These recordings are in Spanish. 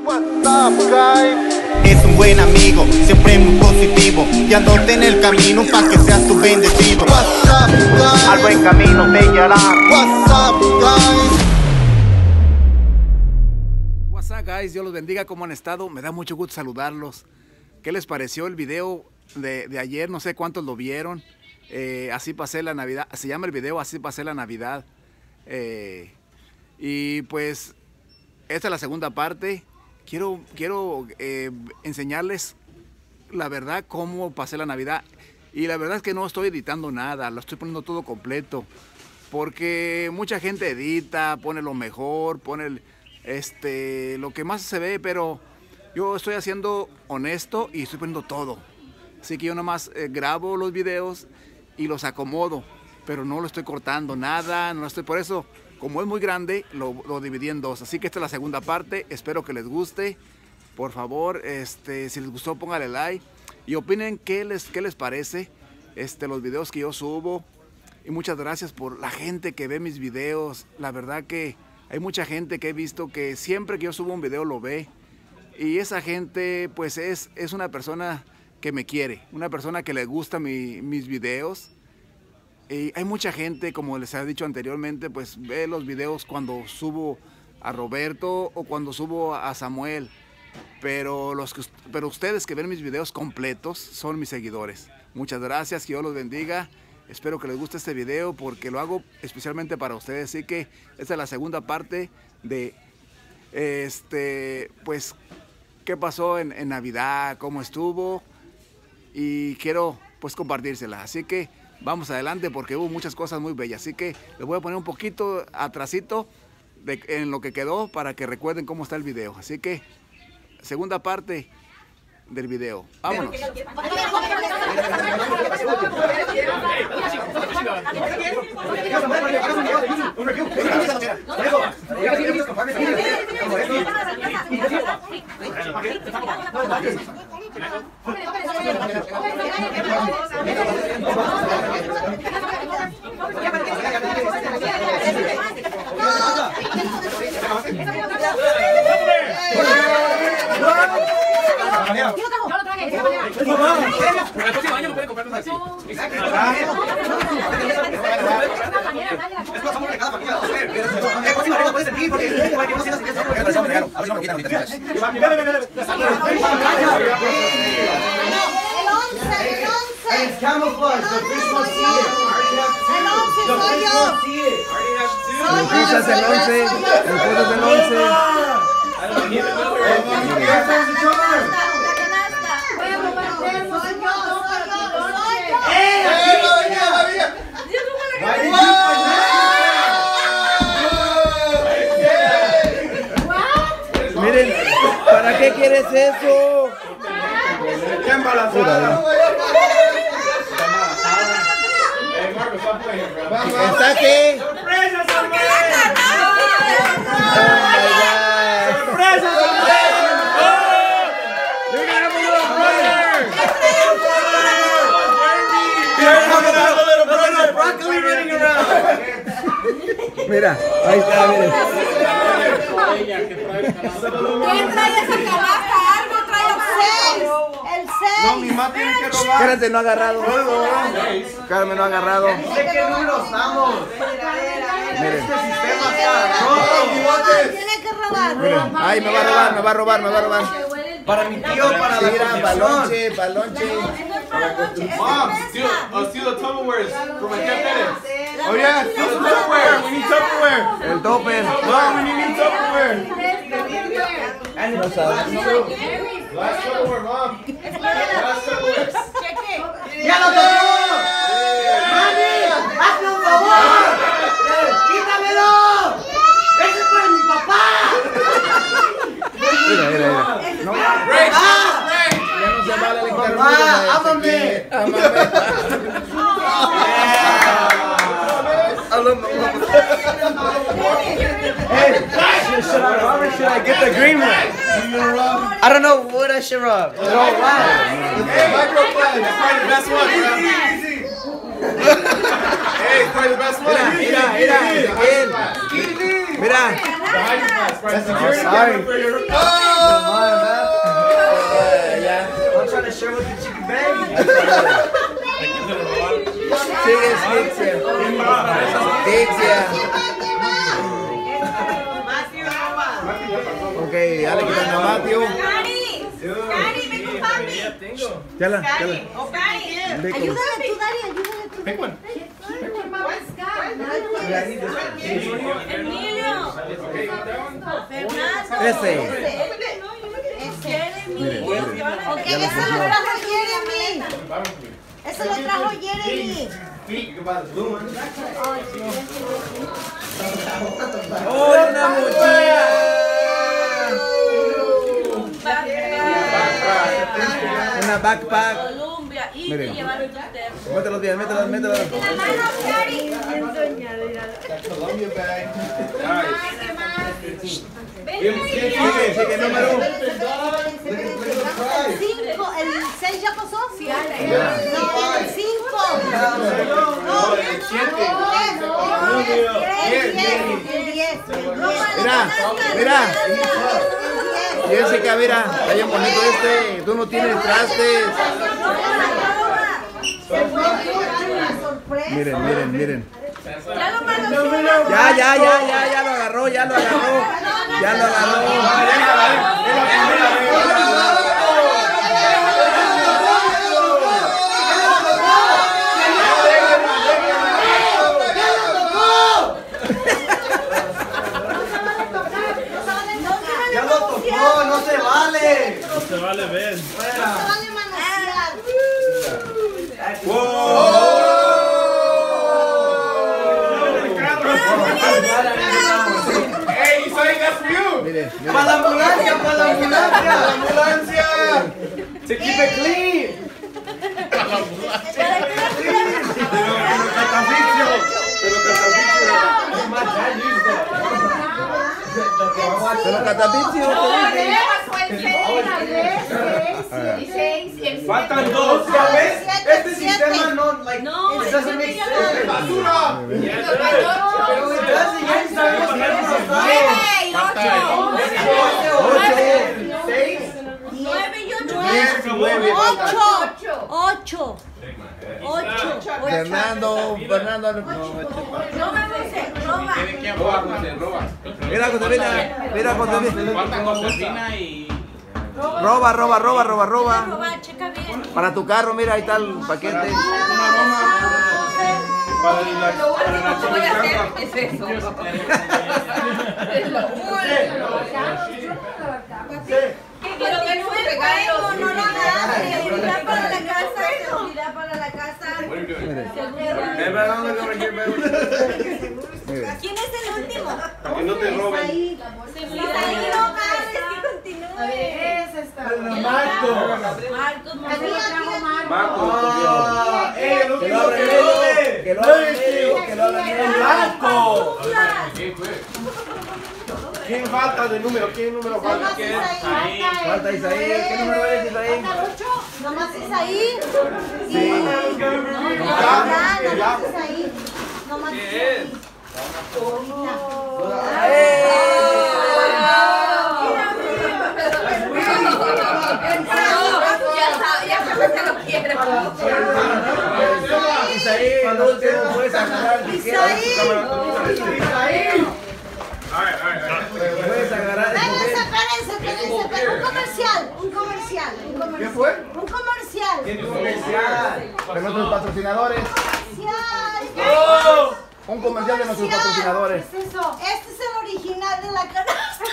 Es un buen amigo, siempre muy positivo, guiándote en el camino para que seas tu bendecido. Al buen camino te guiará. What's up, guys? Dios los bendiga. ¿Cómo han estado? Me da mucho gusto saludarlos. ¿Qué les pareció el video de ayer? No sé cuántos lo vieron. Así pasé la Navidad. Se llama el video Así pasé la Navidad. Y pues esta es la segunda parte. Quiero enseñarles la verdad cómo pasé la Navidad. Y la verdad es que no estoy editando nada, lo estoy poniendo todo completo. Porque mucha gente edita, pone lo mejor, pone lo que más se ve, pero yo estoy haciendo honesto y estoy poniendo todo. Así que yo nomás grabo los videos y los acomodo, pero no lo estoy cortando nada, no estoy, por eso, como es muy grande, lo dividí en dos. Así que esta es la segunda parte, espero que les guste. Por favor, si les gustó, póngale like y opinen qué les parece los videos que yo subo. Y muchas gracias por la gente que ve mis videos. La verdad que hay mucha gente que he visto que siempre que yo subo un video lo ve. Y esa gente pues es una persona que me quiere, una persona que le gusta mis videos. Y hay mucha gente, como les he dicho anteriormente, pues ve los videos cuando subo a Roberto o cuando subo a Samuel. Pero ustedes que ven mis videos completos son mis seguidores. Muchas gracias, que Dios los bendiga. Espero que les guste este video porque lo hago especialmente para ustedes. Así que esta es la segunda parte de pues qué pasó en Navidad, cómo estuvo, y quiero pues compartírsela. Así que vamos adelante porque hubo muchas cosas muy bellas. Así que les voy a poner un poquito atrasito en lo que quedó para que recuerden cómo está el video. Así que segunda parte del video. Vámonos. Yo lo traje. El próximo año no pueden comprarnos así. It's camouflage. The fish will see it. The fish will see it. El fish es el 11. El fish es el 11. Miren, ¿para qué quieres eso? ¡Qué embarazada! ¿Está aquí? ¡Sorpresa, Samuel! ¡Sorpresa, Samuel! ¡You got a little brother! There's a broccoli running around! Mira, ahí está, miren. ¿Quién trae esa canasta? Algo trae el 6. No, mi mamá tiene que robar. Espérate, no ha agarrado. Carmen no ha agarrado. ¿De qué número estamos? Miren. Este sistema está roto. Tiene que robar. Miren. Ay, me va a robar. Para mi tío, para la Mira, construcción. balonche. Mom, steal the Tupperwares for my Cat Bennett. Oh yeah, Steal the Tupperware. We need Tupperware. El topper. Mom, we need Tupperware. No sabe. Last Tupperware, Mom. Last Tupperware. ¡Ya lo tengo! ¡Mami! ¡Hazme un favor! ¡Quítamelo! ¡Ese es para mi papá! Mira. No, Break. ya no se vale el ¡Mamá, ámame! Should I rub or should I get the green one? I don't know what I should rub. Hey, microplane. That's probably the best one, bro. Hey, it's probably the best one. Mira, Ezequiel. Mira. That's the sorry. Oh! Sigue Dixia. Dixia. Ok, ya le quitan a Matthew. Cari, ven con papi. Chala. Ayúdale tú, Dari, ayúdale tú. Pick one. Emilio. Fernando. Ese. Jeremy. Ok, ese lo trajo Jeremy. Ese lo trajo Jeremy. ¡Oh, una mochila! Una backpack. Colombia. Y te Miren. llevaron tus termos. Mételos bien, mételos. La mano, Cari. Columbia bag. Sigue, número. El 5, el 6 ya pasó. Sí, el 5. No, el 7. El 10. Mira. Jessica, mira, está bien bonito este. Tú no tienes trastes. Miren. Ya lo mandó. Ya lo agarró. Ya lo tocó, no se vale. No se vale ver. Hey, you saw that's for you. Miren. Para la ambulancia. To keep it clean. Pero Catapicio. Faltan dos, ¿ya ves? Este sistema no, like, No, it doesn't make sense. Basura. Pero it doesn't, ya sabemos que no está. 8. Fernando. Mira, Josefina. Faltan Josefina y... Roba. Checa bien. Para tu carro, mira, ahí está el paquete. Para la chimichanga. Es eso. Pero que no es regalo, no lo agarre. Seguridad para la casa. ¿Quién es el último? Para que no te roben. Isaí, no agarres, que continúe. Marco. El último Que lo hagan. ¿Quién falta de número? ¿Quién número falta? Falta Isaí. ¿Qué número eres, Isaí? Nomás Isaí. Sí. Nomás Isaí. ¿Qué es? Isaí, el último puedes agarrar. Isaí. Puedes agarrar. Espérense. Un comercial. ¿Qué fue? Un comercial. De nuestros patrocinadores. Un comercial de nuestros patrocinadores. ¿Qué es eso? Este es el original de la canasta.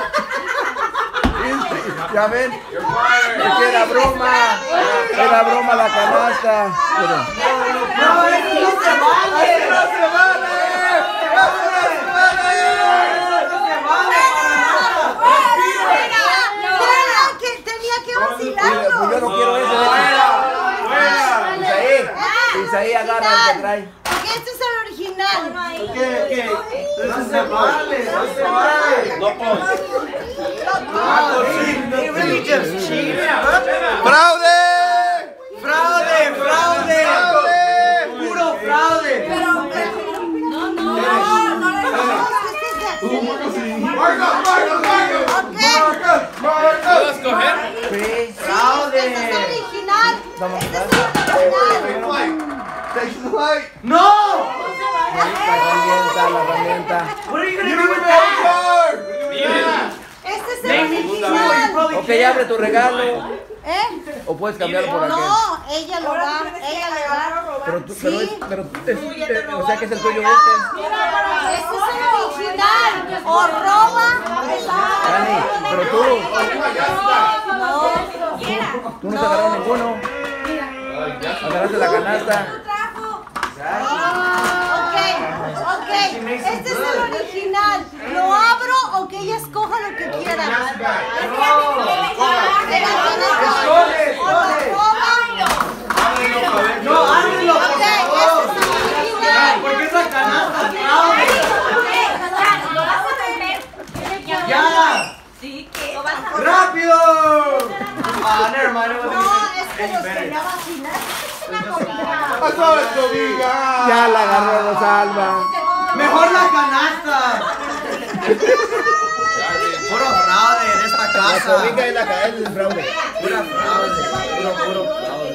Ya ven, es que era broma la canasta. Pero... No, eso no se vale. Tenía que Pues vacilarlo. yo no quiero eso. Isaí, agarra el que trae. Porque este es el original. ¿Qué? No se vale. No They really just cheated, huh? ¡Fraude! ¡Fraude! ¡Puro fraude! No ¿Puedo escoger? Sí. ¡Fraude! Este es el original. No! La herramienta. What are you gonna do with that? Este es el original. Ok, abre tu regalo. ¿Eh? O puedes cambiarlo por aquel. No, ella lo va. Ella le va. Pero tú, Sí. o sea que es el tuyo este. Este es el original. O roba. Dani, pero tú no se agarró ninguno. Agarraste la canasta. Ok. Este es el original. ¿Lo abro o que ella escoja lo que quiera? No, ábrelo. Ok, este es el original. Porque es la canasta. ¡Ya! ¡Rápido! Never mind. No, es que los quería vacilar. Ya la agarró Rosalba. ¡Mejor la canasta! Puro fraude en esta La casa. cobija y la cadena es fraude. Pura fraude. Puro fraude.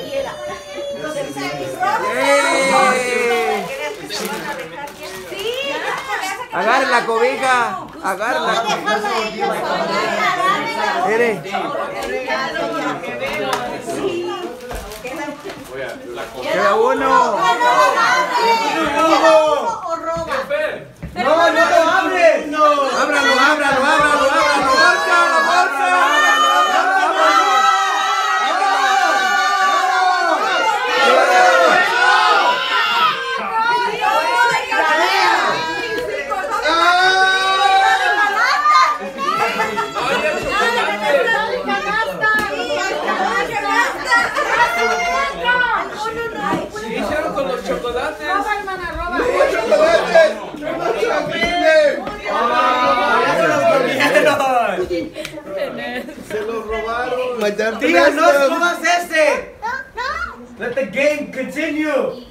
Agarre la cobija. Agarre la cobija. Mire. Queda uno. O roba. ¡No lo abres! ¡No! Ábralo. ¡Bolsa! ¿Qué hicieron con los chocolates? Se los robaron. ¡Tía, no escogas ese! Let the game continue.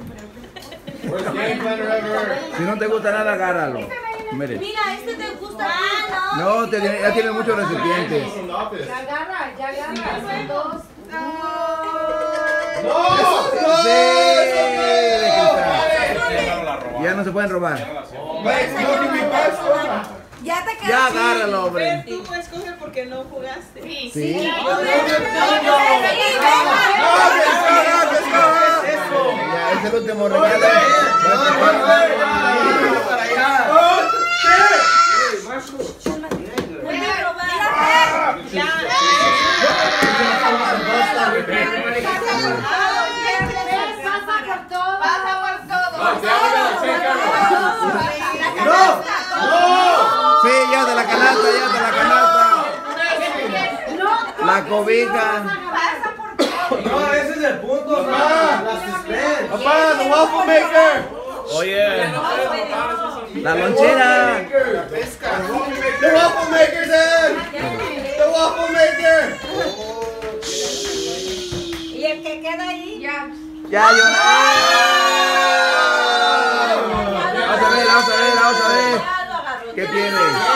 Si no te gusta nada, agárralo. Mire. Mira, este te gusta. No, ya tiene muchos recipientes. Ya agarra. Son dos. Ya no se pueden robar. Ya te quedas. Ya agárralo, hombre. Tú escoges porque no jugaste. Sí. Ya, es el último regalo. Para allá. Sí, ya de la canasta. La cobija. No, ese es el punto, papá. La suspense. Papá, the waffle maker. La lonchera. The waffle maker's in. The waffle maker. Y el que queda ahí. Ya, yo. Vamos a ver. ¿Qué tiene?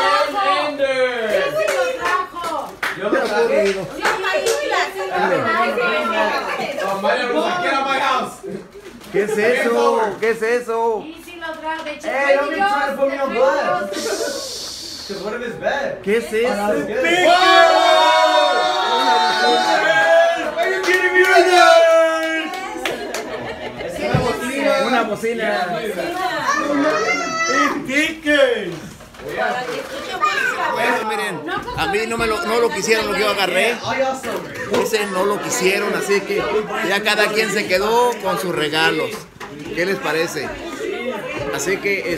Yo lo traje. ¿Qué es eso? Y si lo trae de Hey, don't be trying to put me on blast. Because what if it's bad? ¿Qué es eso? Are you kidding me right now? Una bocina. Bueno, miren, a mí no lo quisieron lo que yo agarré. Ese no lo quisieron, así que ya cada quien se quedó con sus regalos. ¿Qué les parece? Así que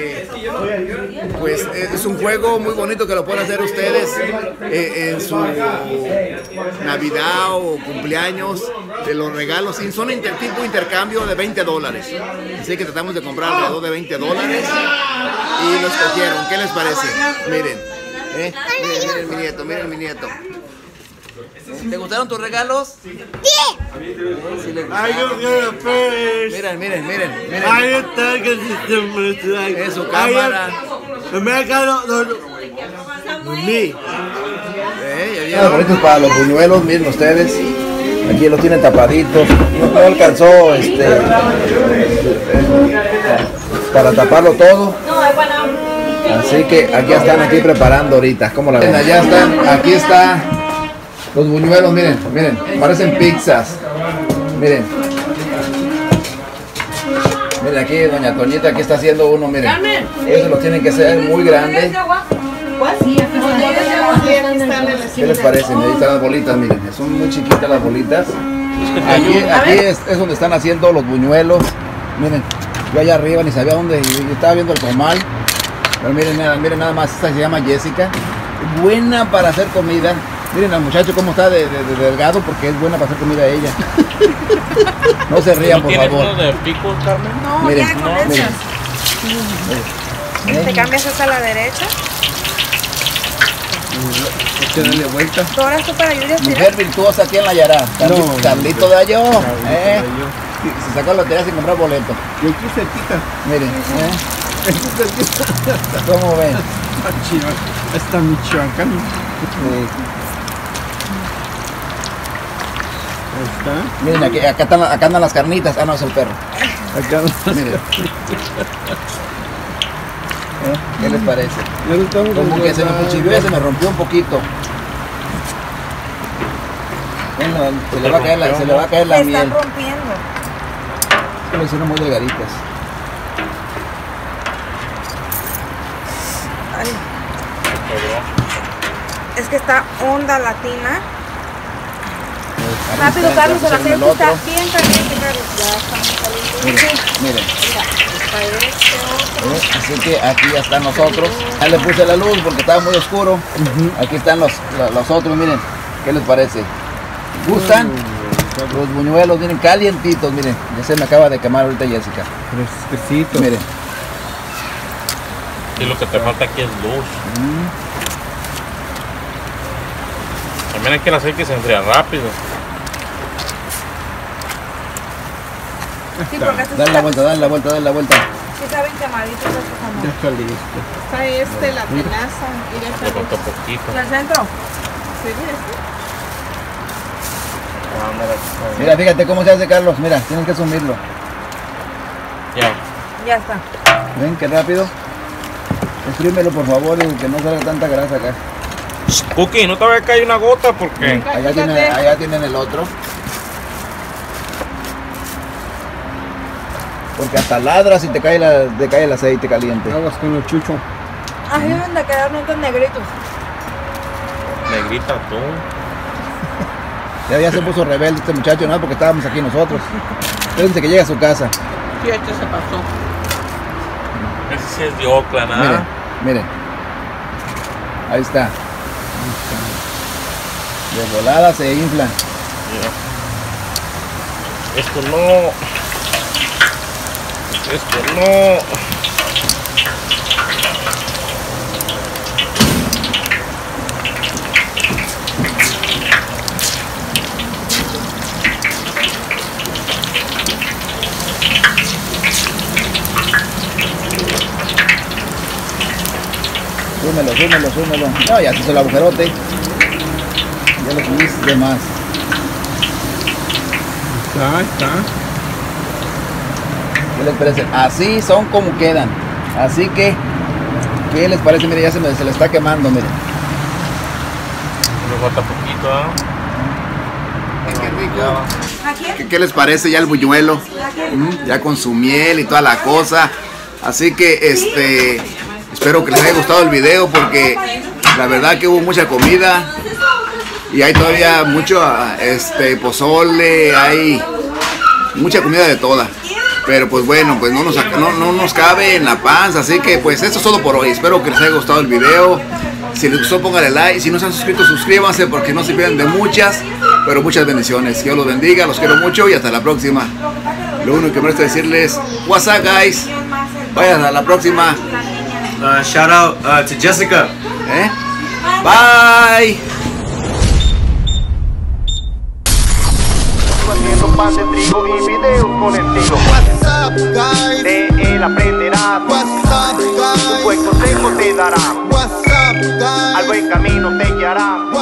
pues es un juego muy bonito que lo pueden hacer ustedes en su Navidad o cumpleaños, de los regalos. Y son tipo intercambio de $20. Así que tratamos de comprar alrededor de $20 y lo escogieron. ¿Qué les parece? Miren, miren mi nieto. ¿Te gustaron tus regalos? Sí. Miren. Es su cámara. Bonitos para los buñuelos, miren ustedes. Aquí lo tienen tapaditos. No alcanzó para taparlo todo. Así que aquí están aquí preparando ahorita. ¿Cómo la ven? Allá están, aquí está los buñuelos, miren, miren, parecen pizzas. Miren. Miren aquí, doña Toñita, aquí está haciendo uno, miren. Eso lo tienen que hacer muy grande. ¿Qué les parece? Ahí están las bolitas, miren, son muy chiquitas las bolitas. Aquí es donde están haciendo los buñuelos. Miren, yo allá arriba ni sabía dónde, yo estaba viendo el comal. Pero miren nada más, esta se llama Jessica. Buena para hacer comida. Miren al muchacho cómo está de delgado porque es buena para hacer comida a ella. No se rían, por favor. ¿Tienes uno de pico, Carmen? No, miren, ya con miren. Te cambias hasta la derecha. Darle vuelta. ¿Tú ahora tú para ayudar? Mujer virtuosa aquí en la Yará. Carlito de Ayo. Se sacó la lotería sin comprar boleto. Y aquí cerquita. Miren, ¿cómo ven? Está Michoacán. Está. Miren, acá andan las carnitas. Ah, no, es el perro. Acá. Miren. ¿Qué les parece? Como que se me cuchilló, se me rompió un poquito. Bueno, se le va a caer la Se miel. están rompiendo. Lo hicieron muy delgaditas. Ay. Es que está onda latina. Rápido, Carlos, el aceite está bien caliente, Carlos. Ya está muy caliente. Miren. Así que aquí ya están los otros. Ya le puse la luz porque estaba muy oscuro. Aquí están los otros, miren. ¿Qué les parece? ¿Gustan? Los buñuelos vienen calientitos, miren. Ya se me acaba de quemar ahorita Jessica. Fresquecito. Miren. Y lo que te falta aquí es luz. También hay que el aceite se enfría rápido. Sí, porque estos Dale la vuelta, dale la vuelta, dale la vuelta. sí saben quemaditos estos jamón. Ya está listo. Está la tenaza. Y ya Le está. falta poquito. ¿En el centro? Sí, mira, Mira, fíjate cómo se hace, Carlos. Mira, tienes que sumirlo. Ya. Ya está. Ven, qué rápido. Exprímelo, por favor, y que no salga tanta grasa acá. Cookie, no te vaya a caer una gota porque... Allá tienen el otro. Porque hasta ladras y te cae el aceite caliente. Aguas con el chucho. Ahí deben de quedarnos estos negritos. Negrita tú. Ya se puso rebelde este muchacho, ¿no? Porque estábamos aquí nosotros. Espérense que llegue a su casa. Sí, esto se pasó. Ese sí es de Oakland, ¿ah? Miren, miren. Ahí está. De volada se inflan. Esto no. Esto no. Súmelo. No, ya se hizo el agujerote. Ya lo subiste de más. Está. ¿Qué les parece? Así son como quedan. Así que, ¿qué les parece? Mire, ya se le está quemando, miren. Me falta poquito, ¿ah? Qué rico. ¿Qué les parece ya el buñuelo? Ya con su miel y toda la cosa. Así que, espero que les haya gustado el video porque la verdad que hubo mucha comida y hay todavía mucho pozole, hay mucha comida de toda. Pero pues bueno, pues no nos cabe en la panza, así que pues esto es todo por hoy. Espero que les haya gustado el video. Si les gustó, pónganle like. Si no se han suscrito, suscríbanse porque no se pierden de muchas, pero muchas bendiciones. Dios los bendiga, los quiero mucho y hasta la próxima. Lo único que me resta decirles, what's up, guys. Vayan a la próxima. Shout out to Jessica. Bye. Haciendo pan de trigo y videos con estilo. What's up, guys? De él aprenderás. What's up, guys? Un buen consejo te dará. What's up, guys? Al buen camino te guiará.